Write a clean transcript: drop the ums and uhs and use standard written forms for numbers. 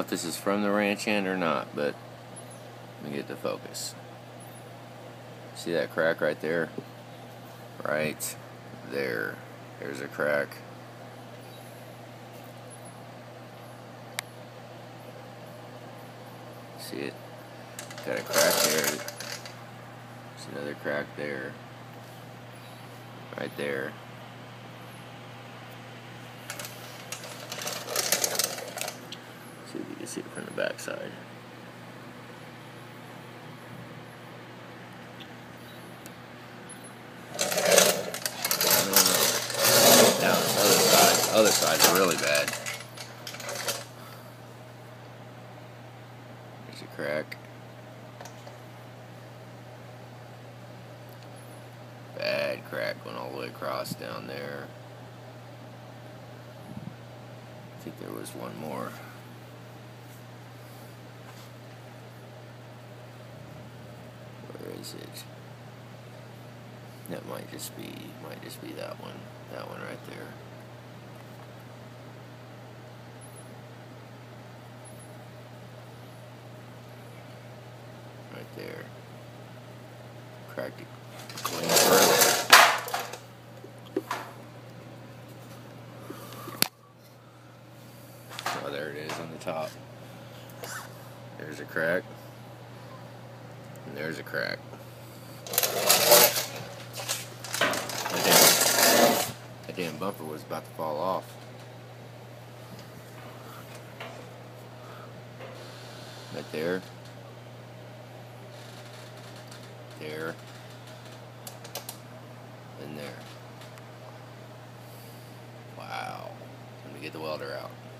if this is from the ranch hand or not, but let me get the focus. See that crack right there? Right there. There's a crack. See it? Got a crack there. There's another crack there. Right there. See if you can see it from the back side. Now this other side's really bad. There's a crack. Bad crack went all the way across down there. I think there was one more. Where is it? That might just be that one. That one right there. Right there. Cracked it clean through. Oh, there it is on the top. There's a crack. And there's a crack. That damn bumper was about to fall off. Right there. There. And there. Wow. Let me get the welder out.